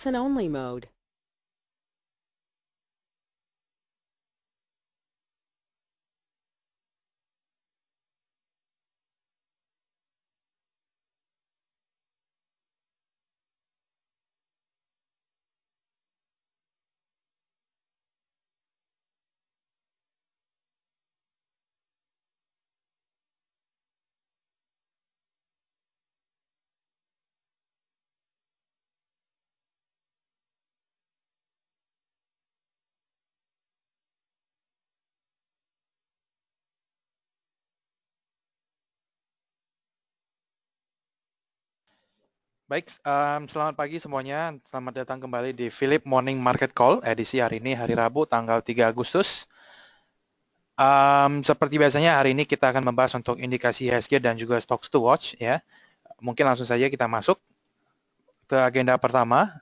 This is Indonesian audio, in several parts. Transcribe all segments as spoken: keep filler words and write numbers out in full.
listen-only mode. Baik, um, selamat pagi semuanya. Selamat datang kembali di Philip Morning Market Call edisi hari ini, hari Rabu, tanggal tiga Agustus. Um, seperti biasanya hari ini kita akan membahas untuk indikasi I H S G dan juga stocks to watch. Ya, mungkin langsung saja kita masuk ke agenda pertama.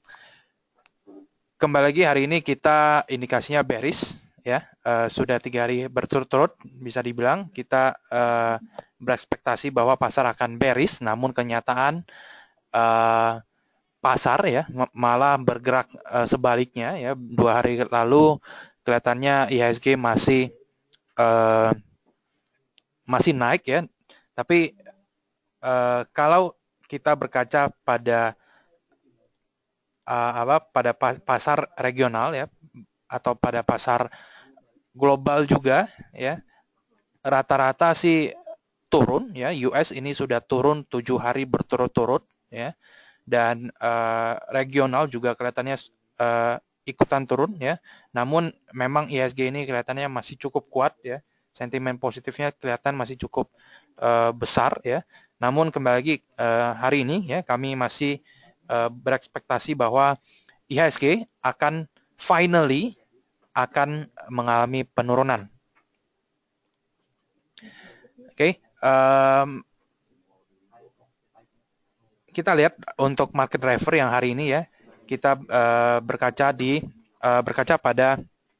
Kembali lagi hari ini kita indikasinya bearish. Ya, uh, sudah tiga hari berturut-turut bisa dibilang kita uh, berekspektasi bahwa pasar akan bearish, namun kenyataan uh, pasar ya malah bergerak uh, sebaliknya ya. Dua hari lalu kelihatannya I H S G masih uh, masih naik ya, tapi uh, kalau kita berkaca pada uh, apa pada pasar regional ya atau pada pasar global juga ya, rata-rata sih turun ya. U S ini sudah turun tujuh hari berturut-turut ya, dan uh, regional juga kelihatannya uh, ikutan turun ya. Namun memang I H S G ini kelihatannya masih cukup kuat ya. Sentimen positifnya kelihatan masih cukup uh, besar ya. Namun kembali lagi uh, hari ini ya kami masih uh, berekspektasi bahwa I H S G akan finally akan mengalami penurunan. Oke, okay. um, kita lihat untuk market driver yang hari ini ya, kita uh, berkaca di uh, berkaca pada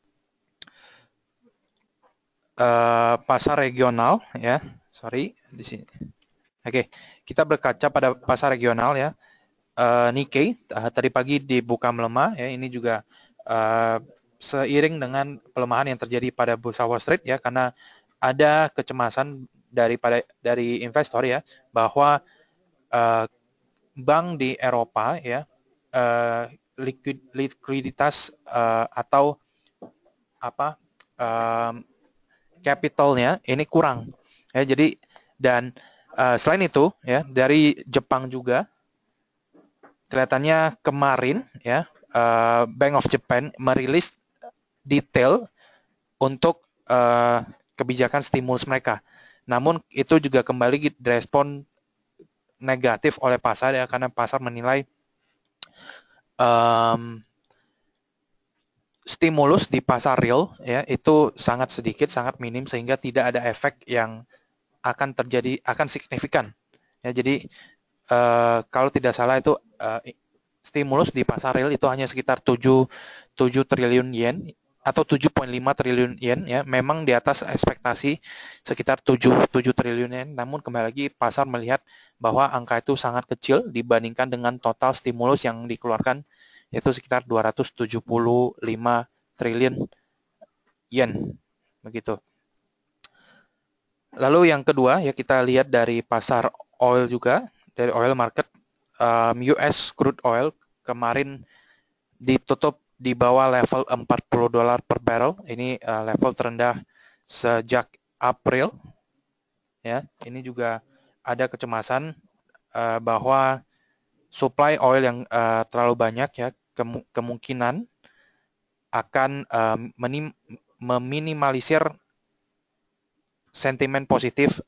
uh, pasar regional ya. Sorry di sini. Oke, okay. Kita berkaca pada pasar regional ya. Uh, Nikkei uh, tadi pagi dibuka melemah ya. Ini juga uh, seiring dengan pelemahan yang terjadi pada bursa Wall Street ya, karena ada kecemasan daripada dari investor ya bahwa uh, bank di Eropa ya, uh, liquid, likuiditas uh, atau apa um, capitalnya ini kurang ya. Jadi dan uh, selain itu ya dari Jepang juga kelihatannya kemarin ya uh, Bank of Japan merilis detail untuk uh, kebijakan stimulus mereka. Namun itu juga kembali direspon negatif oleh pasar ya, karena pasar menilai um, stimulus di pasar real ya itu sangat sedikit, sangat minim, sehingga tidak ada efek yang akan terjadi, akan signifikan ya. Jadi uh, kalau tidak salah itu uh, stimulus di pasar real itu hanya sekitar tujuh triliun yen atau tujuh koma lima triliun yen ya, memang di atas ekspektasi sekitar tujuh triliun yen. Namun kembali lagi pasar melihat bahwa angka itu sangat kecil dibandingkan dengan total stimulus yang dikeluarkan, yaitu sekitar dua ratus tujuh puluh lima triliun yen begitu. Lalu yang kedua ya, kita lihat dari pasar oil juga, dari oil market. um, U S crude oil kemarin ditutup di bawah level empat puluh dolar per barrel. Ini uh, level terendah sejak April ya. Ini juga ada kecemasan uh, bahwa supply oil yang uh, terlalu banyak ya kem kemungkinan akan uh, meminimalisir sentimen positif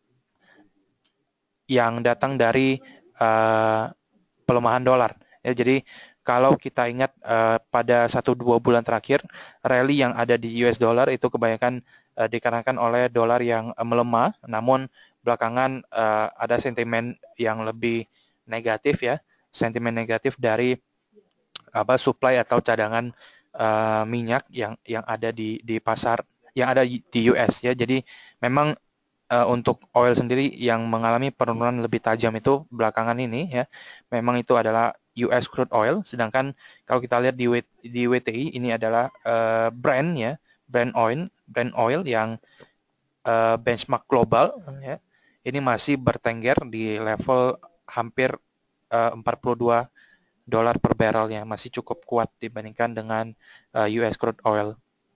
yang datang dari uh, pelemahan dolar. Ya, jadi kalau kita ingat uh, pada satu dua bulan terakhir, rally yang ada di U S dollar itu kebanyakan uh, dikarenakan oleh dolar yang uh, melemah, namun belakangan uh, ada sentimen yang lebih negatif ya, sentimen negatif dari apa supply atau cadangan uh, minyak yang yang ada di di pasar, yang ada di U S ya. Jadi memang uh, untuk oil sendiri yang mengalami penurunan lebih tajam itu belakangan ini ya, memang itu adalah U S crude oil. Sedangkan kalau kita lihat di, di W T I ini adalah uh, Brent ya, Brent oil, Brent oil yang uh, benchmark global ya. Ini masih bertengger di level hampir uh, empat puluh dua dolar per barrelnya, masih cukup kuat dibandingkan dengan uh, U S crude oil.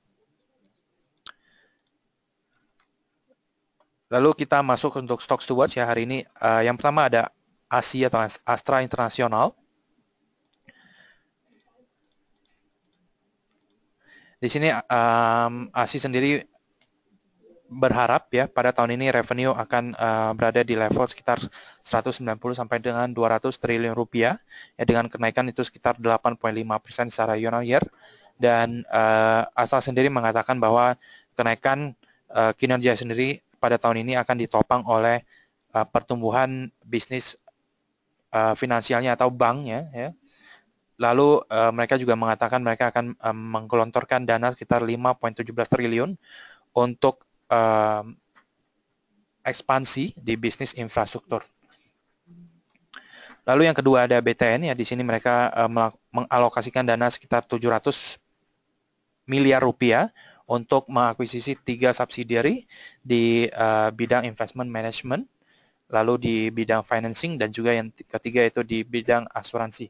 Lalu kita masuk untuk stock to watch ya hari ini. Uh, yang pertama ada A S I atau Astra International. Di sini um, A S I sendiri berharap ya pada tahun ini revenue akan uh, berada di level sekitar seratus sembilan puluh sampai dengan dua ratus triliun rupiah ya, dengan kenaikan itu sekitar delapan koma lima persen secara year on year. Dan uh, Astra sendiri mengatakan bahwa kenaikan uh, kinerja sendiri pada tahun ini akan ditopang oleh uh, pertumbuhan bisnis uh, finansialnya atau banknya ya. Lalu uh, mereka juga mengatakan mereka akan um, menggelontorkan dana sekitar lima koma satu tujuh triliun untuk uh, ekspansi di bisnis infrastruktur. Lalu yang kedua ada B T N ya, di sini mereka uh, mengalokasikan dana sekitar tujuh ratus miliar rupiah untuk mengakuisisi tiga subsidiary di uh, bidang investment management, lalu di bidang financing, dan juga yang ketiga itu di bidang asuransi.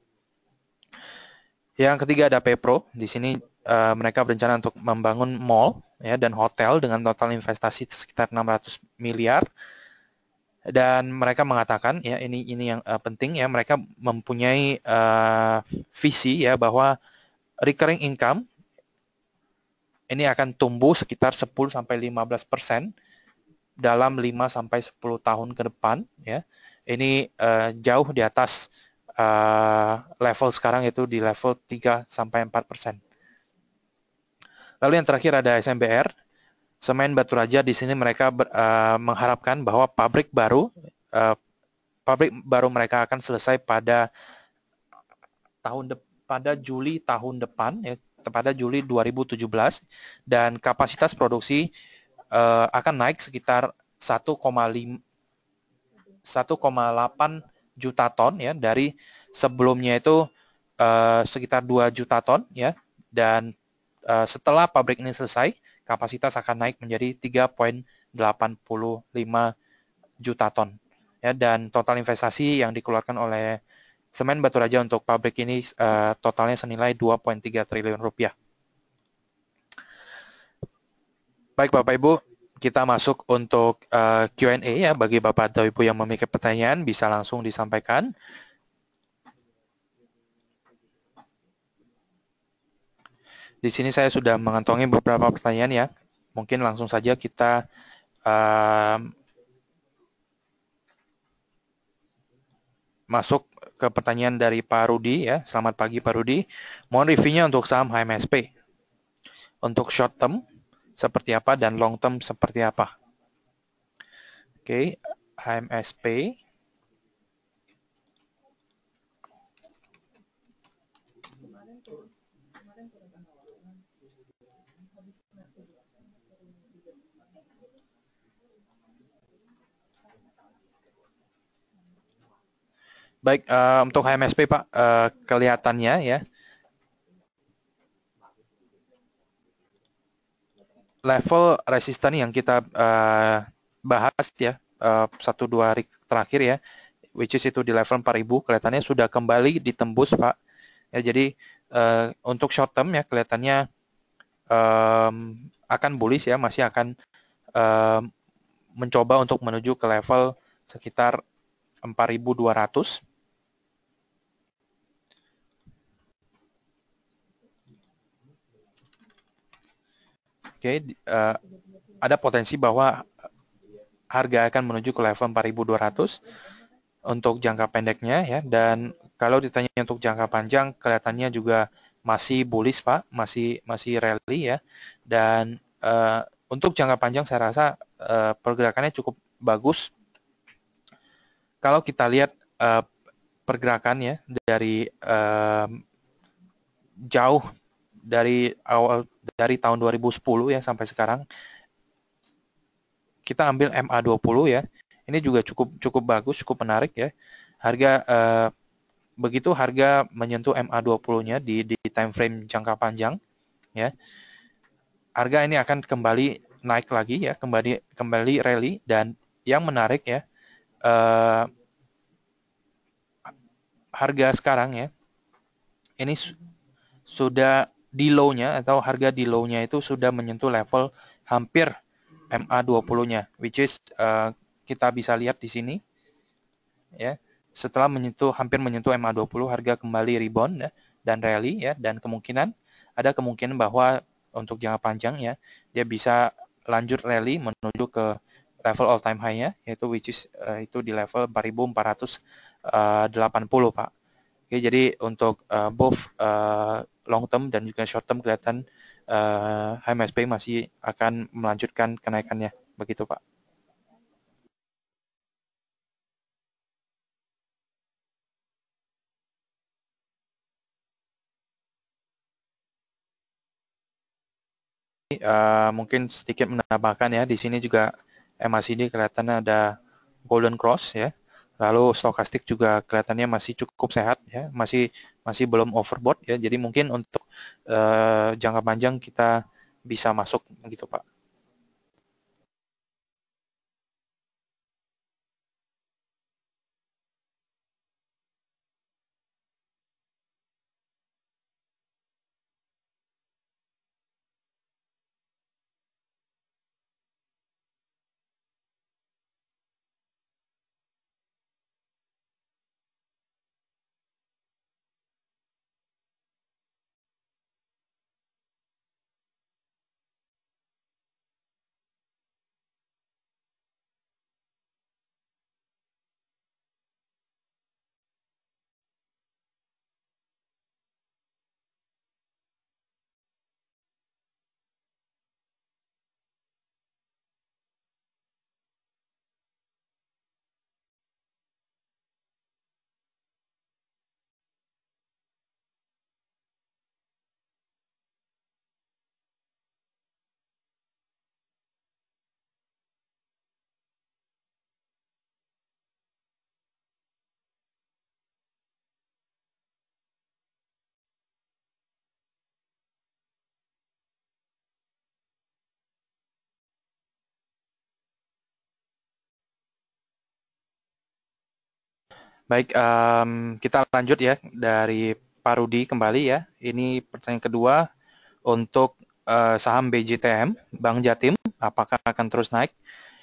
Yang ketiga ada Pepro. Di sini uh, mereka berencana untuk membangun mall ya dan hotel dengan total investasi sekitar enam ratus miliar. Dan mereka mengatakan ya ini ini yang uh, penting ya, mereka mempunyai uh, visi ya bahwa recurring income ini akan tumbuh sekitar sepuluh sampai lima belas persen dalam lima sampai sepuluh tahun ke depan ya. Ini uh, jauh di atas uh, level sekarang, itu di level tiga sampai empat persen. Lalu yang terakhir ada S M B R, Semen Batu Raja. Di sini mereka ber, uh, mengharapkan bahwa pabrik baru uh, pabrik baru mereka akan selesai pada tahun de- pada Juli tahun depan ya, pada Juli dua ribu tujuh belas, dan kapasitas produksi uh, akan naik sekitar satu koma delapan juta ton ya, dari sebelumnya itu uh, sekitar dua juta ton ya, dan uh, setelah pabrik ini selesai kapasitas akan naik menjadi tiga koma delapan lima juta ton ya, dan total investasi yang dikeluarkan oleh Semen Batu Raja untuk pabrik ini uh, totalnya senilai dua koma tiga triliun rupiah. Baik Bapak Ibu, kita masuk untuk uh, Q and A ya. Bagi Bapak atau Ibu yang memiliki pertanyaan bisa langsung disampaikan. Di sini saya sudah mengantongi beberapa pertanyaan ya. Mungkin langsung saja kita uh, masuk ke pertanyaan dari Pak Rudi ya. Selamat pagi Pak Rudi. Mohon reviewnya untuk saham H M S P. Untuk short term seperti apa dan long term seperti apa? Oke, okay. H M S P. Baik, uh, untuk H M S P Pak, uh, kelihatannya ya, level resisten yang kita uh, bahas ya, uh, satu dua hari terakhir ya, which is itu di level empat ribu, kelihatannya sudah kembali ditembus Pak. Ya, jadi uh, untuk short term ya kelihatannya um, akan bullish ya, masih akan um, mencoba untuk menuju ke level sekitar empat ribu dua ratus. Oke, okay, uh, ada potensi bahwa harga akan menuju ke level empat ribu dua ratus untuk jangka pendeknya ya, dan kalau ditanya untuk jangka panjang kelihatannya juga masih bullish Pak, masih masih rally ya, dan uh, untuk jangka panjang saya rasa uh, pergerakannya cukup bagus. Kalau kita lihat uh, pergerakannya dari uh, jauh dari awal dari tahun dua ribu sepuluh ya sampai sekarang, kita ambil M A dua puluh ya. Ini juga cukup cukup bagus, cukup menarik ya. Harga uh, begitu harga menyentuh M A dua puluh-nya di di time frame jangka panjang ya. Harga ini akan kembali naik lagi ya, kembali kembali rally, dan yang menarik ya, uh, harga sekarang ya, ini su sudah di low-nya atau harga di low-nya itu sudah menyentuh level hampir M A dua puluh-nya, which is uh, kita bisa lihat di sini ya. Setelah menyentuh hampir menyentuh M A dua puluh, harga kembali rebound ya, dan rally ya, dan kemungkinan ada kemungkinan bahwa untuk jangka panjang ya, dia bisa lanjut rally menuju ke level all time high-nya, yaitu which is uh, itu di level empat ribu empat ratus delapan puluh, Pak. Oke, jadi untuk uh, both uh, long term dan juga short term kelihatan uh, H M S P masih akan melanjutkan kenaikannya, begitu Pak. Uh, mungkin sedikit menambahkan ya, di sini juga M A C D kelihatannya ada golden cross ya. Lalu stokastik juga kelihatannya masih cukup sehat ya, masih masih belum overbought ya. Jadi mungkin untuk uh, jangka panjang kita bisa masuk begitu Pak. Baik, um, kita lanjut ya dari Pak Rudi kembali ya. Ini pertanyaan kedua untuk uh, saham B J T M, Bank Jatim, apakah akan terus naik?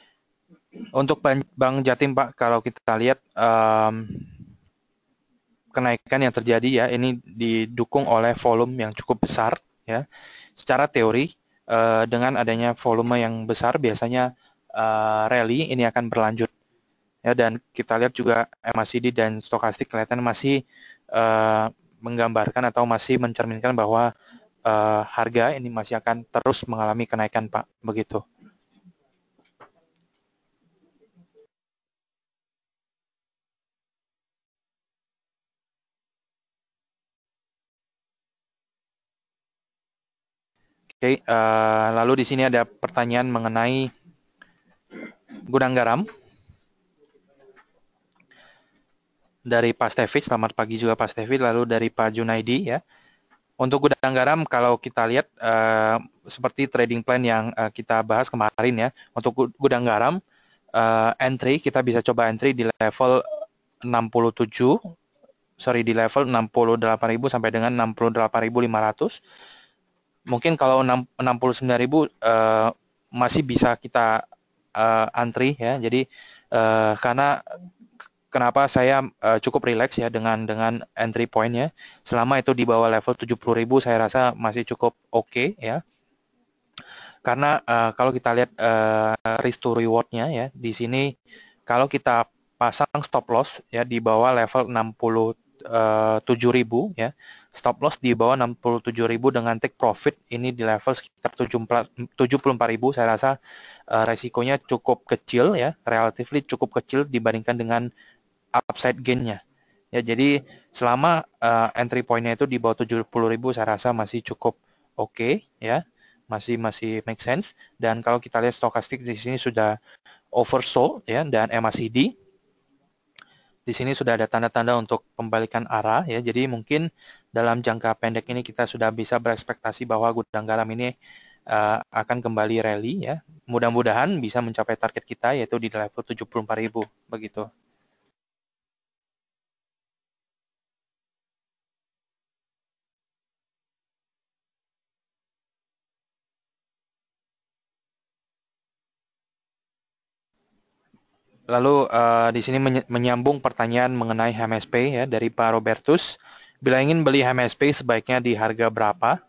Untuk Bank Jatim Pak, kalau kita lihat um, kenaikan yang terjadi ya, ini didukung oleh volume yang cukup besar ya. Secara teori, uh, dengan adanya volume yang besar, biasanya uh, rally ini akan berlanjut. Ya, dan kita lihat juga M A C D dan stokastik kelihatan masih uh, menggambarkan atau masih mencerminkan bahwa uh, harga ini masih akan terus mengalami kenaikan, Pak. Begitu. Oke, uh, lalu di sini ada pertanyaan mengenai gudang garam dari Pak Stevi. Selamat pagi juga Pak Stevi. Lalu dari Pak Junaidi ya. Untuk gudang garam, kalau kita lihat uh, seperti trading plan yang uh, kita bahas kemarin ya, untuk gudang garam uh, entry kita bisa coba entry di level enam puluh tujuh, sorry di level enam puluh delapan ribu sampai dengan enam puluh delapan ribu lima ratus. Mungkin kalau enam puluh sembilan ribu uh, masih bisa kita uh, antri ya. Jadi uh, karena kenapa saya uh, cukup rileks ya dengan dengan entry point-nya, selama itu di bawah level tujuh puluh ribu saya rasa masih cukup oke okay, ya. Karena uh, kalau kita lihat uh, risk to reward-nya ya, di sini kalau kita pasang stop loss ya di bawah level enam puluh tujuh ribu ya, stop loss di bawah enam puluh tujuh ribu dengan take profit ini di level sekitar tujuh puluh empat ribu, saya rasa uh, resikonya cukup kecil ya, relatively cukup kecil dibandingkan dengan upside gain-nya. Ya, jadi selama uh, entry point-nya itu di bawah tujuh puluh ribu saya rasa masih cukup oke okay, ya. masih masih make sense. Dan kalau kita lihat stokastik di sini sudah oversold ya, dan M A C D di sini sudah ada tanda-tanda untuk pembalikan arah ya. Jadi mungkin dalam jangka pendek ini kita sudah bisa berekspektasi bahwa gudang garam ini uh, akan kembali rally ya. Mudah-mudahan bisa mencapai target kita yaitu di level tujuh puluh empat ribu begitu. Lalu uh, di sini menyambung pertanyaan mengenai H M S P ya dari Pak Robertus. Bila ingin beli H M S P sebaiknya di harga berapa?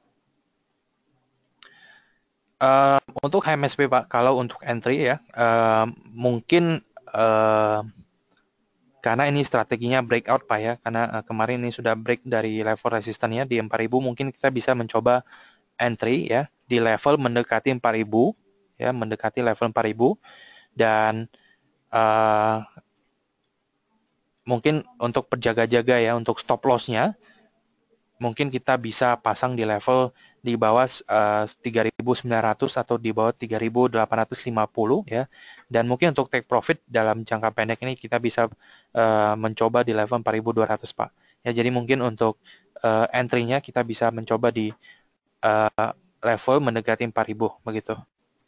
Uh, untuk H M S P Pak, kalau untuk entry ya, uh, mungkin uh, karena ini strateginya breakout Pak ya, karena uh, kemarin ini sudah break dari level resistannya di empat ribu, mungkin kita bisa mencoba entry ya di level mendekati empat ribu ya, mendekati level empat ribu dan uh, mungkin untuk berjaga-jaga ya, untuk stop loss-nya mungkin kita bisa pasang di level di bawah uh, tiga ribu sembilan ratus atau di bawah tiga ribu delapan ratus lima puluh ya. Dan mungkin untuk take profit dalam jangka pendek ini kita bisa uh, mencoba di level empat ribu dua ratus Pak. Ya, jadi mungkin untuk uh, entry-nya kita bisa mencoba di uh, level mendekati empat ribu begitu.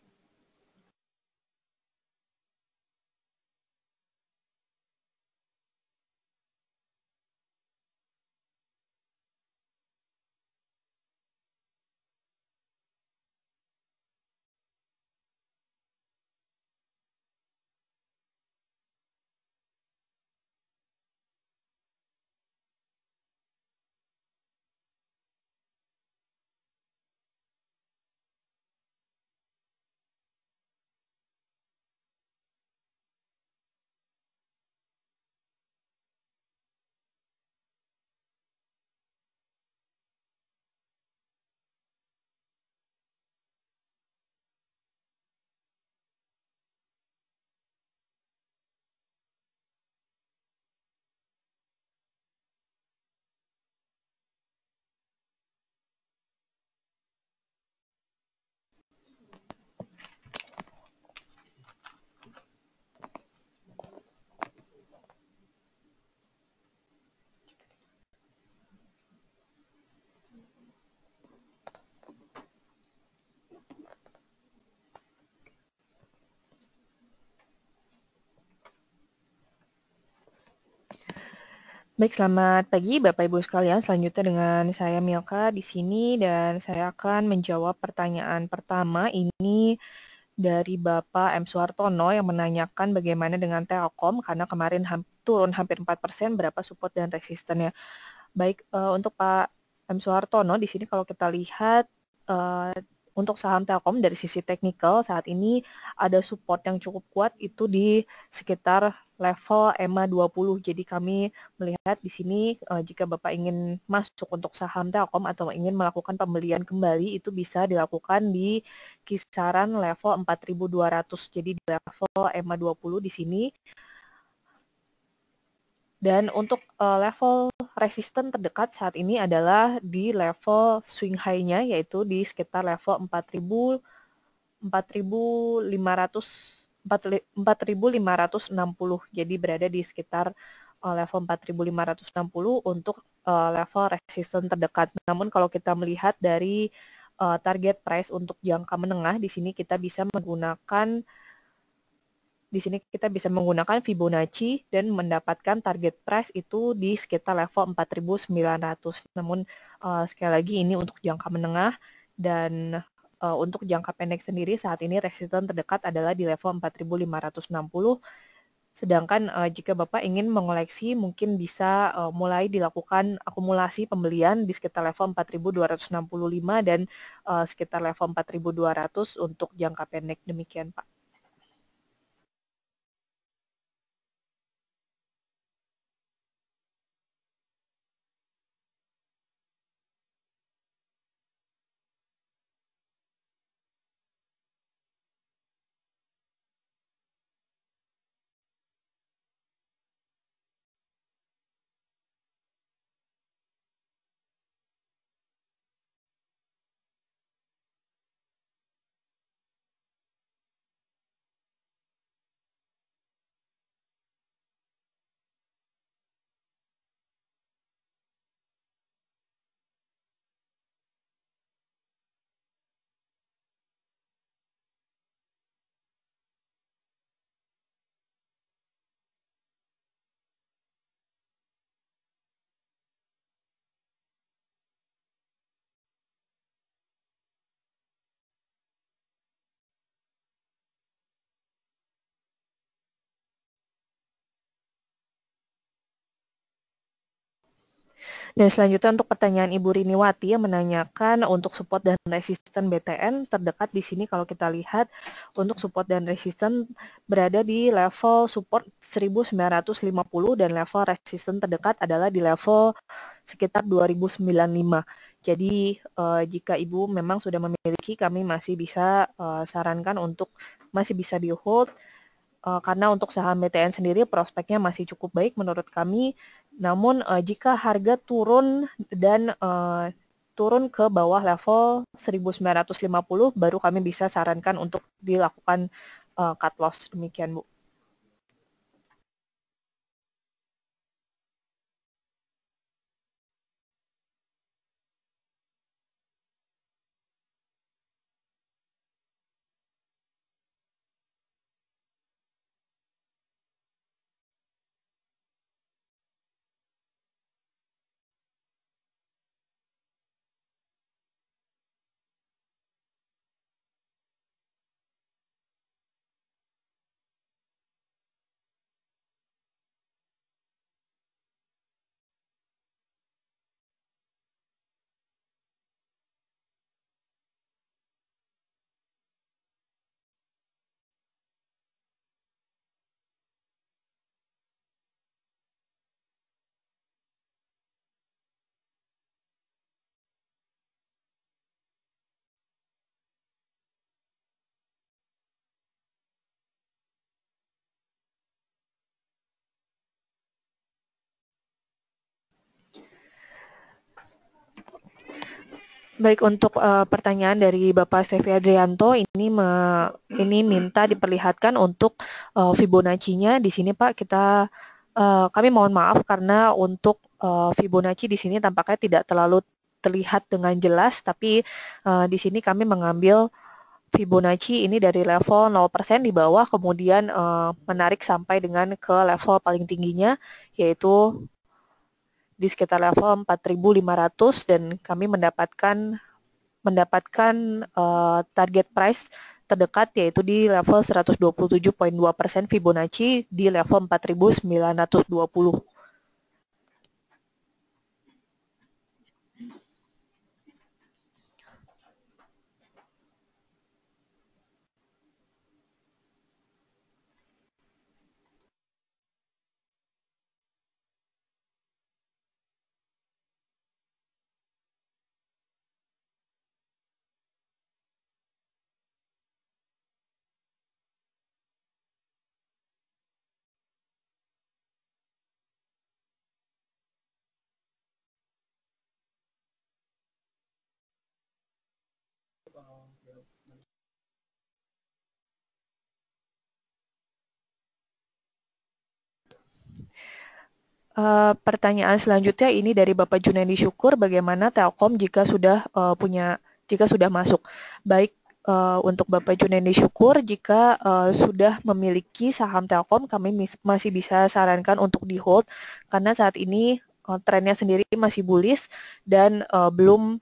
Baik, selamat pagi Bapak Ibu sekalian. Selanjutnya dengan saya Milka di sini dan saya akan menjawab pertanyaan pertama ini dari Bapak M. Suhartono yang menanyakan bagaimana dengan Telkom karena kemarin ham, turun hampir empat persen, berapa support dan resistennya. Baik, uh, untuk Pak M. Suhartono di sini kalau kita lihat uh, untuk saham Telkom dari sisi teknikal saat ini ada support yang cukup kuat itu di sekitar level E M A dua puluh. Jadi kami melihat di sini uh, jika Bapak ingin masuk untuk saham Telkom atau ingin melakukan pembelian kembali itu bisa dilakukan di kisaran level empat ribu dua ratus. Jadi di level E M A dua puluh di sini. Dan untuk uh, level resisten terdekat saat ini adalah di level swing high-nya yaitu di sekitar level empat ribu lima ratus enam puluh. Jadi berada di sekitar uh, level empat ribu lima ratus enam puluh untuk uh, level resisten terdekat. Namun kalau kita melihat dari uh, target price untuk jangka menengah di sini kita bisa menggunakan Di sini kita bisa menggunakan Fibonacci dan mendapatkan target price itu di sekitar level empat ribu sembilan ratus. Namun uh, sekali lagi ini untuk jangka menengah dan uh, untuk jangka pendek sendiri saat ini resisten terdekat adalah di level empat ribu lima ratus enam puluh. Sedangkan uh, jika Bapak ingin mengoleksi mungkin bisa uh, mulai dilakukan akumulasi pembelian di sekitar level empat ribu dua ratus enam puluh lima dan uh, sekitar level empat ribu dua ratus untuk jangka pendek. Demikian Pak. Dan selanjutnya untuk pertanyaan Ibu Riniwati yang menanyakan untuk support dan resisten B T N terdekat di sini kalau kita lihat untuk support dan resisten berada di level support seribu sembilan ratus lima puluh dan level resisten terdekat adalah di level sekitar dua ribu sembilan puluh lima. Jadi uh, jika Ibu memang sudah memiliki, kami masih bisa uh, sarankan untuk masih bisa di hold uh, karena untuk saham B T N sendiri prospeknya masih cukup baik menurut kami. Namun uh, jika harga turun dan uh, turun ke bawah level seribu sembilan ratus lima puluh baru kami bisa sarankan untuk dilakukan uh, cut loss. Demikian Bu. Baik, untuk uh, pertanyaan dari Bapak Stevi Adrianto ini me, ini minta diperlihatkan untuk uh, Fibonacci-nya di sini Pak. Kita uh, kami mohon maaf karena untuk uh, Fibonacci di sini tampaknya tidak terlalu terlihat dengan jelas, tapi uh, di sini kami mengambil Fibonacci ini dari level nol persen di bawah, kemudian uh, menarik sampai dengan ke level paling tingginya yaitu di sekitar level empat ribu lima ratus dan kami mendapatkan mendapatkan uh, target price terdekat yaitu di level seratus dua puluh tujuh koma dua persen Fibonacci di level empat ribu sembilan ratus dua puluh. Uh, pertanyaan selanjutnya ini dari Bapak Junaidi Syukur, bagaimana Telkom jika sudah uh, punya jika sudah masuk? Baik, uh, untuk Bapak Junaidi Syukur, jika uh, sudah memiliki saham Telkom, kami masih bisa sarankan untuk di hold karena saat ini uh, trennya sendiri masih bullish dan uh, belum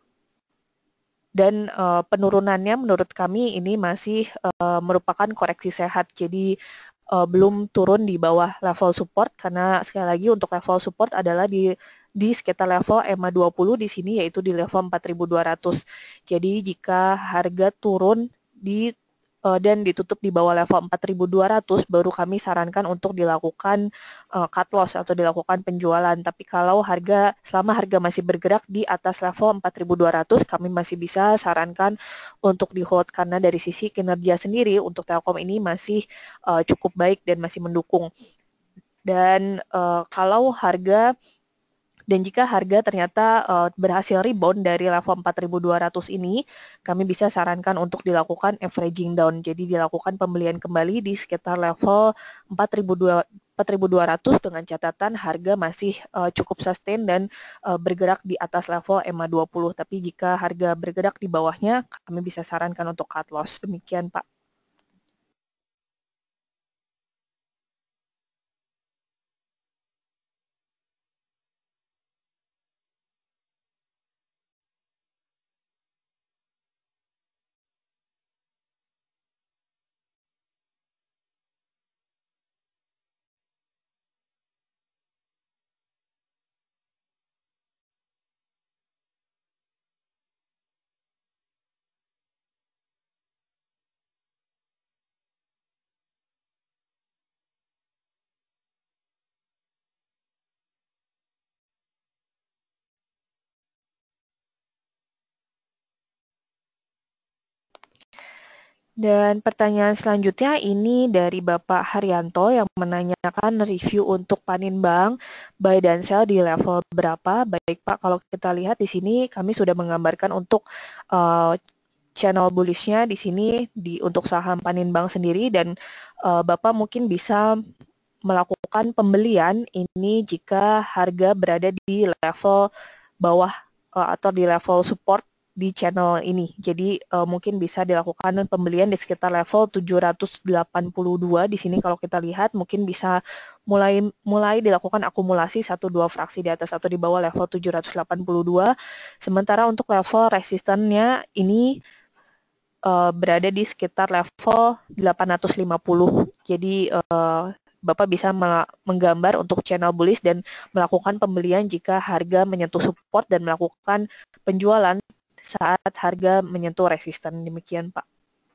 dan uh, penurunannya menurut kami ini masih uh, merupakan koreksi sehat. Jadi uh, belum turun di bawah level support karena sekali lagi untuk level support adalah di di sekitar level E M A dua puluh di sini yaitu di level empat ribu dua ratus. Jadi jika harga turun di uh, dan ditutup di bawah level empat ribu dua ratus baru kami sarankan untuk dilakukan uh, cut loss atau dilakukan penjualan. Tapi kalau harga selama harga masih bergerak di atas level empat ribu dua ratus kami masih bisa sarankan untuk di hold karena dari sisi kinerja sendiri untuk Telkom ini masih uh, cukup baik dan masih mendukung. Dan uh, kalau harga dan jika harga ternyata uh, berhasil rebound dari level empat ribu dua ratus ini, kami bisa sarankan untuk dilakukan averaging down. Jadi dilakukan pembelian kembali di sekitar level empat ribu dua ratus dengan catatan harga masih uh, cukup sustain dan uh, bergerak di atas level E M A dua puluh. Tapi jika harga bergerak di bawahnya, kami bisa sarankan untuk cut loss. Demikian, Pak. Dan pertanyaan selanjutnya ini dari Bapak Haryanto yang menanyakan review untuk Paninbank buy dan sell di level berapa. Baik Pak, kalau kita lihat di sini kami sudah menggambarkan untuk uh, channel bullish-nya di sini di untuk saham Paninbank sendiri, dan uh, Bapak mungkin bisa melakukan pembelian ini jika harga berada di level bawah uh, atau di level support di channel ini. Jadi uh, mungkin bisa dilakukan pembelian di sekitar level tujuh ratus delapan puluh dua. Di sini kalau kita lihat mungkin bisa mulai mulai dilakukan akumulasi satu dua fraksi di atas atau di bawah level tujuh ratus delapan puluh dua. Sementara untuk level resistannya ini uh, berada di sekitar level delapan ratus lima puluh. Jadi uh, Bapak bisa menggambar untuk channel bullish dan melakukan pembelian jika harga menyentuh support dan melakukan penjualan saat harga menyentuh resisten. Demikian, Pak.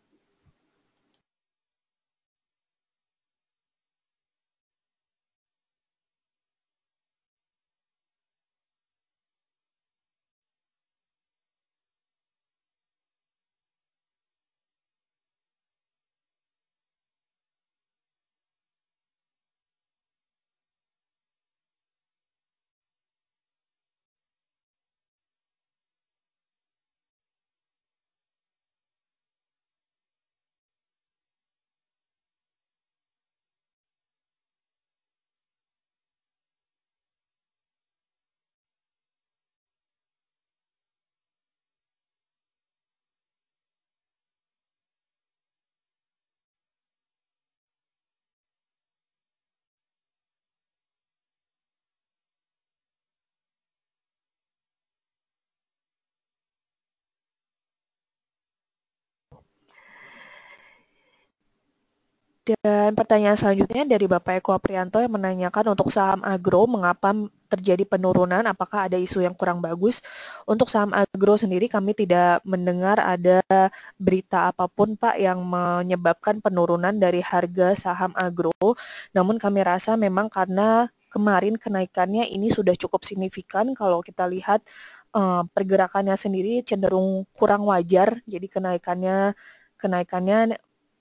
Dan pertanyaan selanjutnya dari Bapak Eko Aprianto yang menanyakan untuk saham agro, mengapa terjadi penurunan, apakah ada isu yang kurang bagus? Untuk saham agro sendiri kami tidak mendengar ada berita apapun Pak yang menyebabkan penurunan dari harga saham agro, namun kami rasa memang karena kemarin kenaikannya ini sudah cukup signifikan. Kalau kita lihat uh, pergerakannya sendiri cenderung kurang wajar, jadi kenaikannya kenaikannya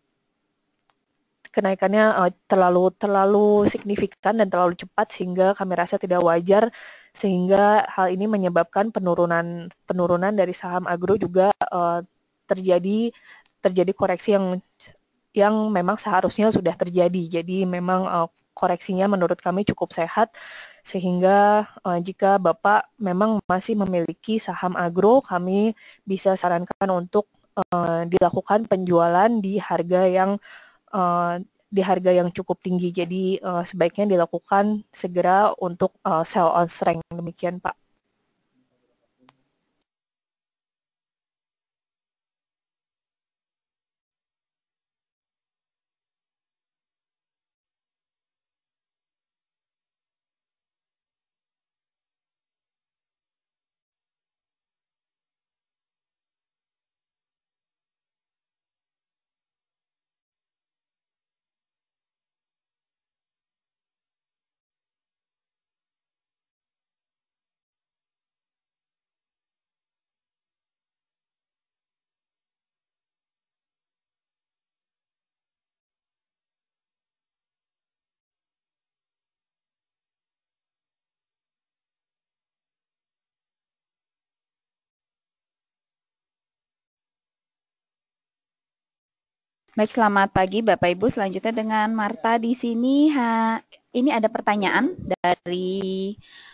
kenaikannya uh, terlalu terlalu signifikan dan terlalu cepat sehingga kami rasa tidak wajar, sehingga hal ini menyebabkan penurunan penurunan dari saham agro juga uh, terjadi terjadi koreksi yang yang memang seharusnya sudah terjadi. Jadi memang uh, koreksinya menurut kami cukup sehat, sehingga uh, jika Bapak memang masih memiliki saham agro, kami bisa sarankan untuk uh, dilakukan penjualan di harga yang Uh, di harga yang cukup tinggi. Jadi uh, sebaiknya dilakukan segera untuk uh, sell on strength. Demikian Pak. Baik, selamat pagi Bapak Ibu. Selanjutnya dengan Marta di sini. Ha, ini ada pertanyaan dari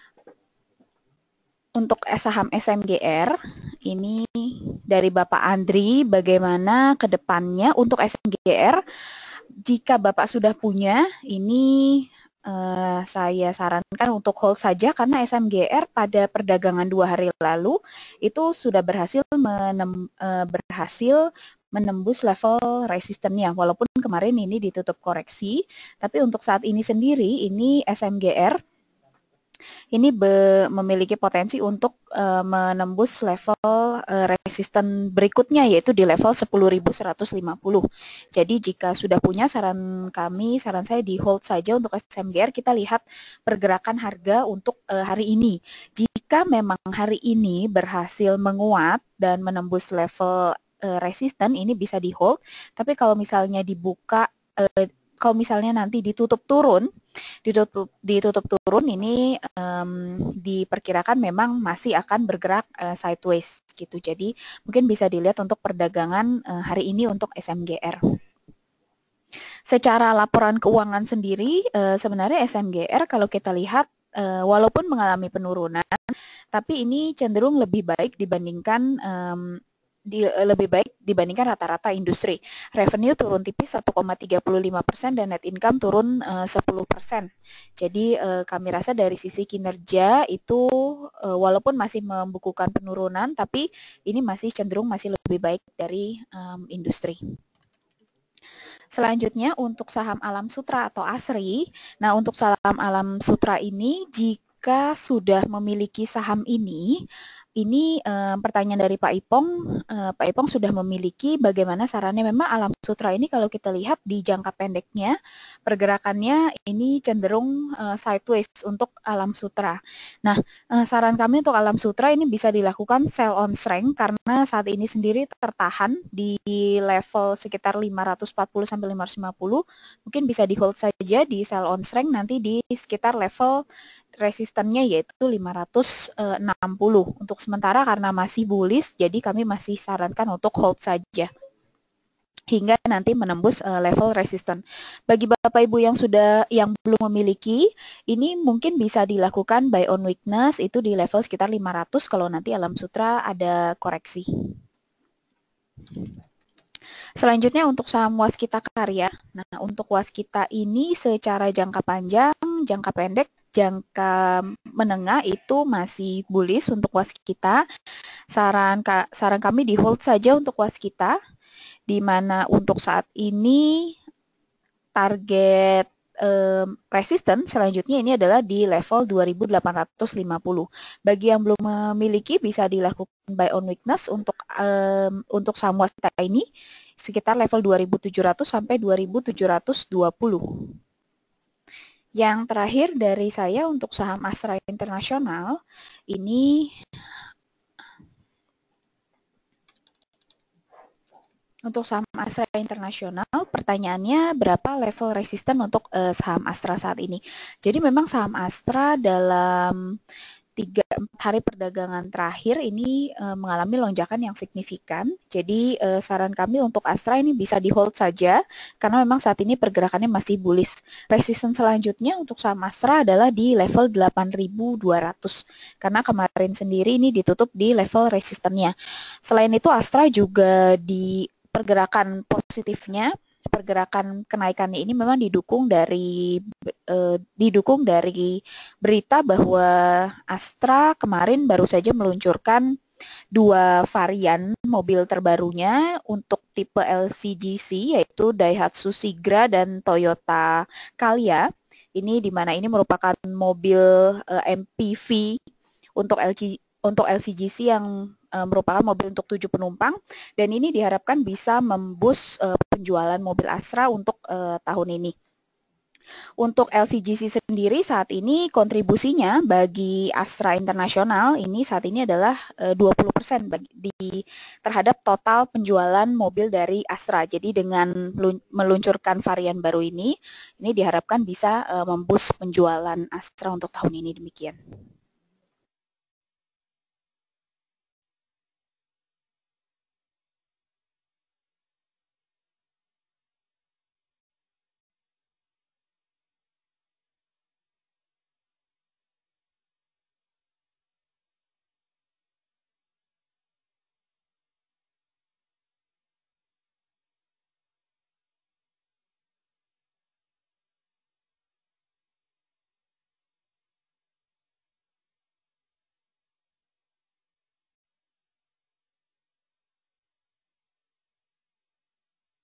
untuk saham S M G R. Ini dari Bapak Andri, bagaimana ke depannya untuk S M G R? Jika Bapak sudah punya, ini uh, saya sarankan untuk hold saja karena S M G R pada perdagangan dua hari lalu itu sudah berhasil menem, uh, berhasil menembus level resistennya, walaupun kemarin ini ditutup koreksi, tapi untuk saat ini sendiri, ini S M G R ini be, memiliki potensi untuk uh, menembus level uh, resisten berikutnya, yaitu di level sepuluh ribu seratus lima puluh. Jadi jika sudah punya, saran kami, saran saya di hold saja untuk S M G R, kita lihat pergerakan harga untuk uh, hari ini. Jika memang hari ini berhasil menguat dan menembus level uh, resisten ini bisa di hold, tapi kalau misalnya dibuka, uh, kalau misalnya nanti ditutup turun, ditutup ditutup turun ini um, diperkirakan memang masih akan bergerak uh, sideways gitu. Jadi mungkin bisa dilihat untuk perdagangan uh, hari ini untuk S M G R. Secara laporan keuangan sendiri, uh, sebenarnya S M G R kalau kita lihat uh, walaupun mengalami penurunan, tapi ini cenderung lebih baik dibandingkan um, di, lebih baik dibandingkan rata-rata industri. Revenue turun tipis satu koma tiga lima persen dan net income turun uh, sepuluh persen. Jadi uh, kami rasa dari sisi kinerja itu uh, walaupun masih membukukan penurunan, tapi ini masih cenderung masih lebih baik dari um, industri. Selanjutnya untuk saham Alam Sutra atau ASRI. Nah, untuk saham Alam Sutra ini jika sudah memiliki saham ini, ini eh, pertanyaan dari Pak Ipong, eh, Pak Ipong sudah memiliki, bagaimana sarannya? Memang Alam Sutra ini kalau kita lihat di jangka pendeknya, pergerakannya ini cenderung eh, sideways untuk Alam Sutra. Nah, eh, saran kami untuk Alam Sutra ini bisa dilakukan sell on strength karena saat ini sendiri tertahan di level sekitar lima ratus empat puluh sampai lima ratus lima puluh, mungkin bisa di hold saja di sell on strength nanti di sekitar level resistennya yaitu lima ratus enam puluh. Untuk sementara karena masih bullish, jadi kami masih sarankan untuk hold saja hingga nanti menembus uh, level resisten. Bagi Bapak Ibu yang sudah yang belum memiliki, ini mungkin bisa dilakukan buy on weakness itu di level sekitar lima ratus kalau nanti Alam Sutra ada koreksi. Selanjutnya untuk saham Waskita Karya. Nah, untuk Waskita ini secara jangka panjang, jangka pendek, jangka menengah itu masih bullish untuk Waskita. Saran saran kami di hold saja untuk Waskita, di mana untuk saat ini target eh, resisten selanjutnya ini adalah di level dua ribu delapan ratus lima puluh. Bagi yang belum memiliki bisa dilakukan buy on weakness untuk eh, untuk saham Waskita ini sekitar level dua ribu tujuh ratus sampai dua ribu tujuh ratus dua puluh. Yang terakhir dari saya untuk saham Astra Internasional, ini untuk saham Astra Internasional, pertanyaannya berapa level resisten untuk uh, saham Astra saat ini? Jadi memang saham Astra dalam tiga empat hari perdagangan terakhir ini uh, mengalami lonjakan yang signifikan. Jadi uh, saran kami untuk Astra ini bisa di hold saja karena memang saat ini pergerakannya masih bullish. Resisten selanjutnya untuk saham Astra adalah di level delapan ribu dua ratus karena kemarin sendiri ini ditutup di level resistennya. Selain itu Astra juga di pergerakan positifnya, pergerakan kenaikannya ini memang didukung dari eh, didukung dari berita bahwa Astra kemarin baru saja meluncurkan dua varian mobil terbarunya untuk tipe L C G C yaitu Daihatsu Sigra dan Toyota Calya. Ini di mana ini merupakan mobil eh, M P V untuk L C untuk L C G C yang uh, merupakan mobil untuk tujuh penumpang dan ini diharapkan bisa memboost uh, penjualan mobil Astra untuk uh, tahun ini. Untuk L C G C sendiri saat ini kontribusinya bagi Astra Internasional ini saat ini adalah uh, dua puluh persen bagi, di terhadap total penjualan mobil dari Astra. Jadi dengan meluncurkan varian baru ini, ini diharapkan bisa uh, memboost penjualan Astra untuk tahun ini demikian.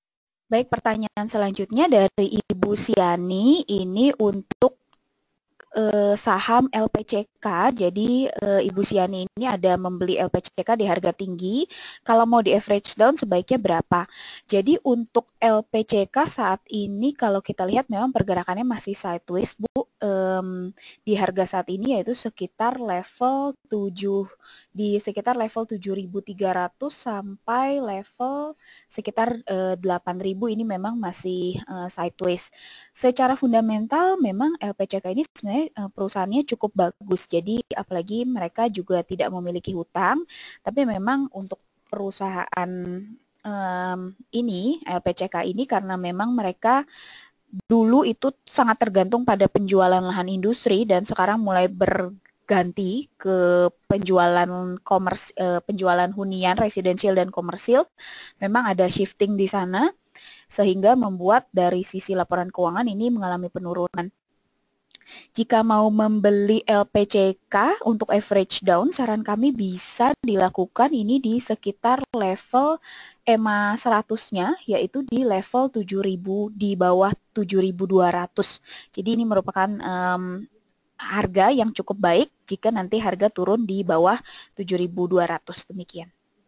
Baik, pertanyaan selanjutnya dari Ibu Siani ini untuk uh, saham L P C K. Jadi uh, Ibu Siani ini ada membeli L P C K di harga tinggi. Kalau mau di average down sebaiknya berapa? Jadi untuk L P C K saat ini kalau kita lihat memang pergerakannya masih sideways, Bu. Um, di harga saat ini yaitu sekitar level tujuh, di sekitar level tujuh ribu tiga ratus sampai level sekitar uh, delapan ribu, ini memang masih uh, sideways. Secara fundamental memang L P C K ini sebenarnya uh, perusahaannya cukup bagus. Jadi apalagi mereka juga tidak memiliki hutang, tapi memang untuk perusahaan um, ini L P C K ini karena memang mereka dulu itu sangat tergantung pada penjualan lahan industri dan sekarang mulai berganti ke penjualan komers, eh, penjualan hunian residensial dan komersil. Memang ada shifting di sana sehingga membuat dari sisi laporan keuangan ini mengalami penurunan. Jika mau membeli L P C K untuk average down, saran kami bisa dilakukan ini di sekitar level E M A seratus-nya, yaitu di level tujuh ribu, di bawah tujuh ribu dua ratus. Jadi ini merupakan um, harga yang cukup baik jika nanti harga turun di bawah tujuh ribu dua ratus. Demikian.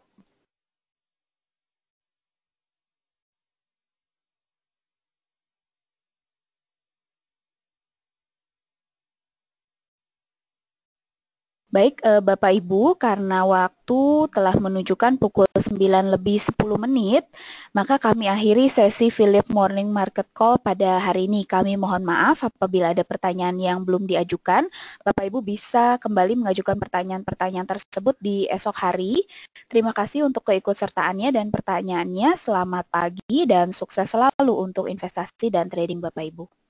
Baik, eh, Bapak Ibu, karena waktu telah menunjukkan pukul sembilan lebih sepuluh menit, maka kami akhiri sesi Philip Morning Market Call pada hari ini. Kami mohon maaf apabila ada pertanyaan yang belum diajukan. Bapak Ibu bisa kembali mengajukan pertanyaan-pertanyaan tersebut di esok hari. Terima kasih untuk keikutsertaannya dan pertanyaannya. Selamat pagi dan sukses selalu untuk investasi dan trading Bapak Ibu.